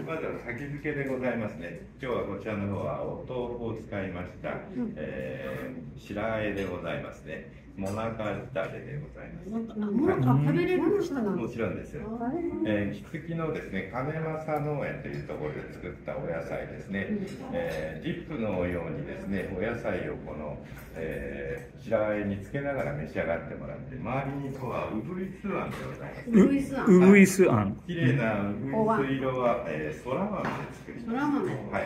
まずは先付けでございますね。今日はこちらの方はお豆腐を使いました、白あえでございますね。もなかだれでございます。 食べれるんですか？ もちろんです。木次のですね、金正農園というところで作ったお野菜ですね。ディップのようにですね、お野菜をこの、白あえにつけながら召し上がってもらって、周りにこはうぐいすあんでございます。 うぐいすあん。 うぐいすあん。 綺麗なうぐいす色は、そら豆で作ります。 そら豆。 はい。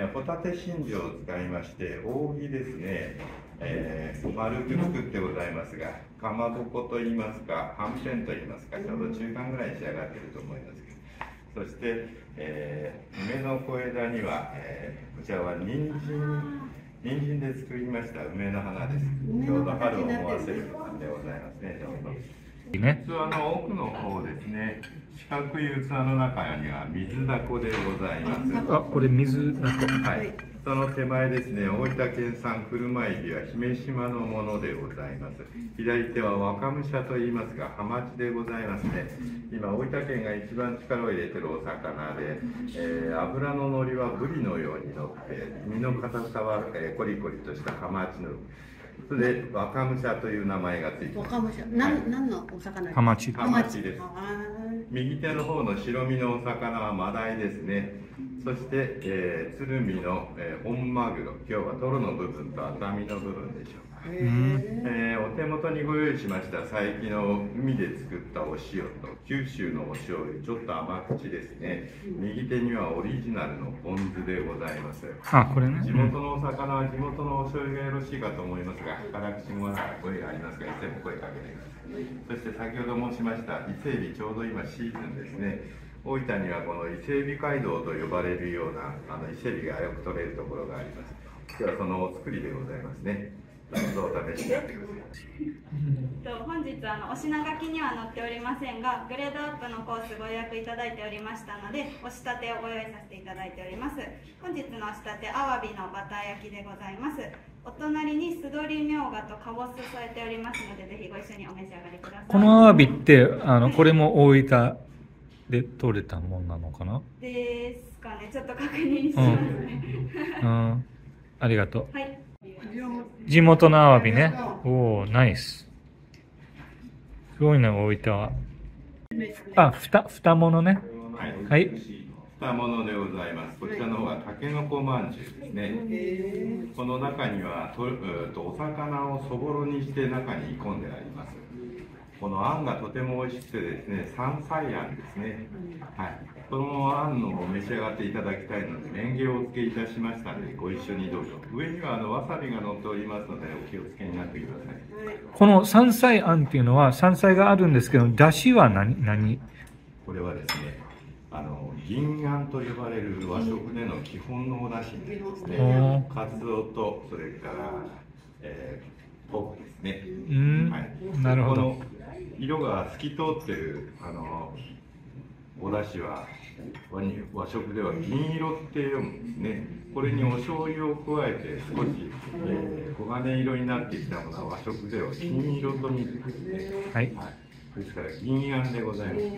ホタテ真珠を使いまして、扇ですね。丸く作ってございますが、かまぼこといいますか、はんぺんといいますか、ちょうど中間ぐらいに仕上がっていると思いますけど、そして、梅の小枝には、こちらは人参で作りました梅の花です。ちょうど春を思わせる感じでございますね。器の奥の方ですね、四角い器の中には水だこでございます。 あ、これ水だこ。 はい。その手前ですね、大分県産車エビは姫島のものでございます。左手は若武者と言いますが、ハマチでございますね。今、大分県が一番力を入れてるお魚で、脂ののりはブリのようにのって、身の硬さは、コリコリとしたハマチの。それで若武者という名前がついています。 若武者、何のお魚ですか？ ハマチ。 ハマチです。右手の方の白身のお魚はマダイですね。そして、鶴見の、本マグロ、今日はトロの部分と赤身の部分でしょうか。お手元にご用意しました佐伯の海で作ったお塩と九州のお醤油、ちょっと甘口ですね。右手にはオリジナルのポン酢でございます。 あ、これね。 地元のお魚は地元のお醤油がよろしいかと思いますが、辛口も声がありますが、いつでも声かけてください。そして先ほど申しました伊勢海老、ちょうど今シーズンですね。大分にはこの伊勢海老街道と呼ばれるような伊勢海老がよく取れるところがあります。今日はそのお作りでございますね。どうぞお試しになってください。 本日お品書きには載っておりませんが、グレードアップのコースご予約いただいておりましたので、お仕立てをご用意させていただいております。本日のお仕立て、アワビのバター焼きでございます。お隣に酢鶏みょうがとかぼす添えておりますので、ぜひご一緒にお召し上がりください。 このアワビってこれも大分で取れたもんなのかなですかね。ちょっと確認しますね。 ありがとう。 はい。 地元のアワビね。おお、ナイス。すごいね、大分は。あ、二物ね。はい。 二物でございます。こちらの方はたけのこまんじゅうですね。この中にはお魚をそぼろにして中に煮込んであります。このあんがとても美味しくてですね、山菜あんですね。はい。このあんのお召し上がっていただきたいので、レンゲをお付けいたしましたので、ご一緒にどうぞ。上にはわさびが乗っておりますので、お気をつけになってください。 この山菜あんっていうのは、山菜があるんですけど、だしは何？ これはですね、銀あんと呼ばれる和食での基本のお出汁ですね。カツオと、それから、ポークですね。はい。 なるほど。 色が透き通ってるお出汁は和食では銀色って読むんですね。これにお醤油を加えて少し、黄金色になってきたものは和食では金色と見るんですね。 はい。 ですから銀あんでございます。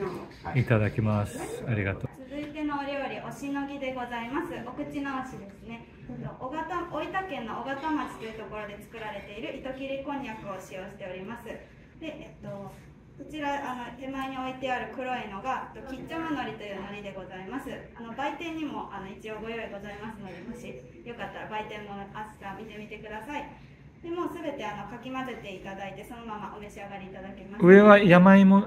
はい、 いただきます。ありがとう。 続いてのお料理、おしのぎでございます。お口直しですね。大分県の小方町というところで作られている糸切りこんにゃくを使用しております。で、こちら手前に置いてある黒いのがキッチョムのりというのりでございます。売店にも一応ご用意ございますので、もしよかったら売店も明日見てみてください。でもうすべてかき混ぜていただいて、そのままお召し上がりいただけます。 上は山芋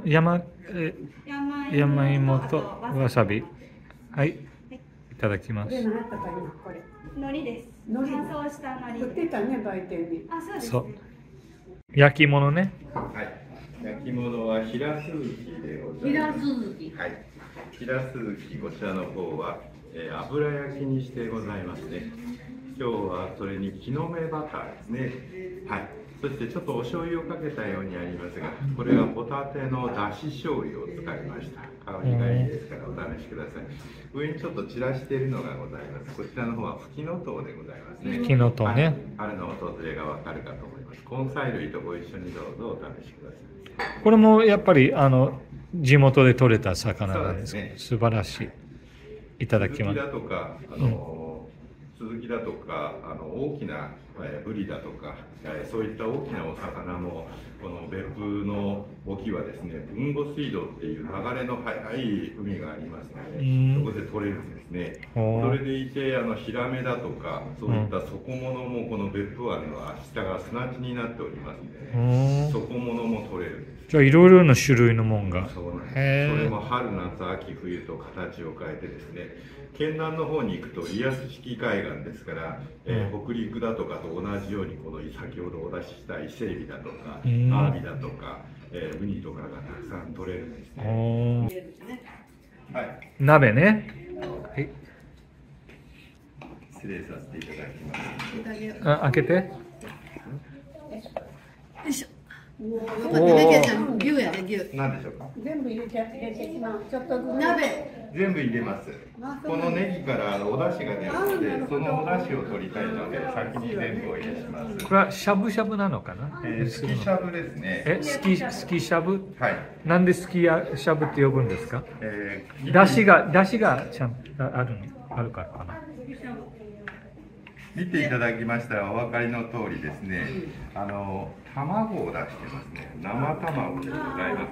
とわさび。はい。いただきます。 のりです。乾燥したのり。 売ってたね、売店に。 あ、そうです。 そう。焼き物ね。 はい。焼き物は平鈴木でございます。 平鈴木。 はい。平鈴木、こちらの方は、油焼きにしてございますね。今日はそれに木の芽バターですね。はい。そしてちょっとお醤油をかけたようにありますが、これはホタテのだし醤油を使いました。香りがいいですからお試しください。上にちょっと散らしているのがございます。こちらの方はフキノトウでございますね。 フキノトウね。 春の訪れがわかるかと思います。根菜類とご一緒にどうぞお試しください。 これもやっぱり地元で採れた魚なんですね。素晴らしい。 いただきます。 スズキだとか、スズキだとか、大きなブリだとか、そういった大きなお魚も、この別府の沖はですね、豊後水道っていう流れの速い海がありますので、そこで取れるんですね。それでいて、ヒラメだとか、そういった底物も、この別府湾の下が砂地になっておりますので、底物も取れるんです。 じゃあいろいろな種類のもんが。 そうなんです。それも春夏秋冬と形を変えてですね、県南の方に行くとリアス式海岸ですから、北陸だとかと同じようにこの先ほどお出しした伊勢海老だとかアワビだとか、ウニとかがたくさん取れるんですね。はい。 鍋ね。はい。 失礼させていただきます。 あ、開けて。よいしょ。牛やね、牛。 何でしょうか。 全部入れてしまう。ちょっとずつ。 鍋。全部入れます。このネギからお出汁が出るので、そのお出汁を取りたいので、先に全部お入れします。 これはしゃぶしゃぶなのかな。 スキしゃぶですね。 スキしゃぶ。 はい。 なんでスキやしゃぶって呼ぶんですか。出汁がちゃんあるからかな。 見ていただきましたらお分かりの通りですね、卵を出してますね。生卵でございます。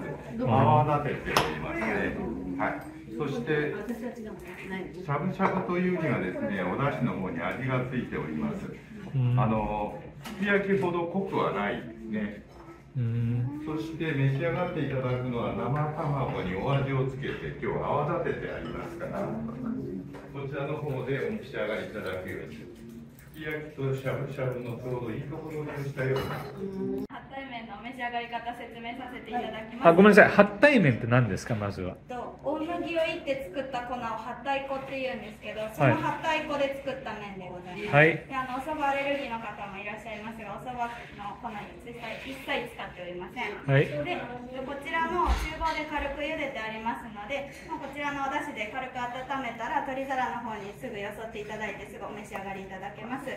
泡立てておりますね。はい。そして、しゃぶしゃぶというにはですね、お出汁の方に味がついております。すき焼きほど濃くはないですね。そして召し上がっていただくのは生卵にお味をつけて、今日は泡立ててありますから、こちらの方でお召し上がりいただくように。すき焼きとしゃぶしゃぶのちょうどいいところにしたような。 初対面のお召し上がり方説明させていただきます。 ごめんなさい。初対面って何ですか、まずは。 大麦をいって作った粉をはったい粉っていうんですけど、そのはったい粉で作った麺でございます。 はい。 でお蕎麦アレルギーの方もいらっしゃいますが、お蕎麦の粉に一切使っておりません。 はい。 で、こちらも厨房で軽く茹でてありますので、こちらのお出汁で軽く温めたら取り皿の方にすぐよそっていただいてすぐお召し上がりいただけます。はい、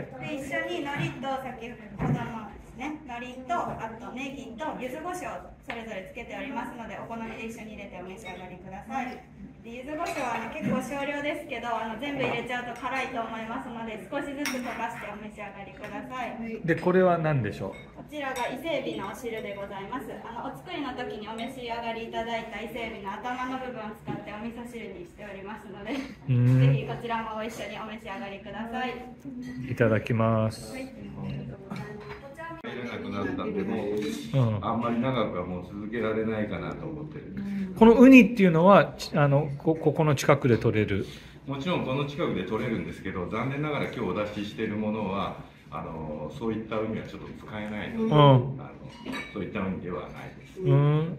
で一緒に海苔と先ほどのですね、海苔とあとネギと柚子胡椒それぞれつけておりますので、お好みで一緒に入れてお召し上がりください。で柚子胡椒は結構少量ですけど、全部入れちゃうと辛いと思いますので、少しずつ溶かしてお召し上がりください。 でこれは何でしょう。 こちらが伊勢海老のお汁でございます。お作りの時にお召し上がりいただいた伊勢海老の頭の部分を使ってお味噌汁にしておりますので、ぜひこちらもご一緒にお召し上がりください。 いただきます。 入れなくなったんで、もう、あんまり長くはもう続けられないかなと思ってるんです。 このウニっていうのはここの近くで取れる。 もちろんこの近くで取れるんですけど、残念ながら今日お出ししているものはそういったウニはちょっと使えないので、そういったウニではないです。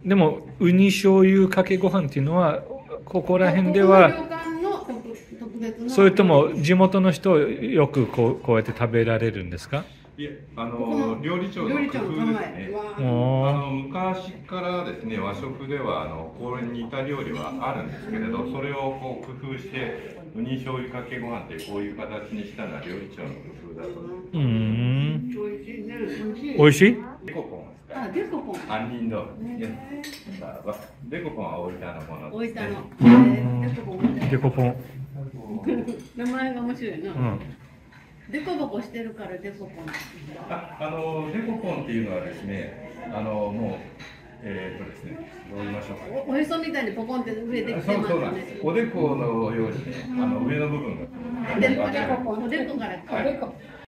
でもウニ醤油かけご飯っていうのはここら辺では、それとも地元の人よくこうやって食べられるんですか。 いえ、料理長の工夫ですね。昔からですね、和食ではこれに似た料理はあるんですけれど、それをこう工夫してウニ醤油かけご飯ってこういう形にしたのは料理長の工夫だと思います。 おいしい？ デコポンですか。デコポン。杏仁豆腐ですね。デコポンは大分のものですね。 デコポン。 名前が面白いな。デコボコしてるからデコポン。 デコポンっていうのはですね、もうですね、どう言いましょうか。 おへそみたいにポコンって上できてますよね。 おでこのようにね、上の部分が。 おでこから。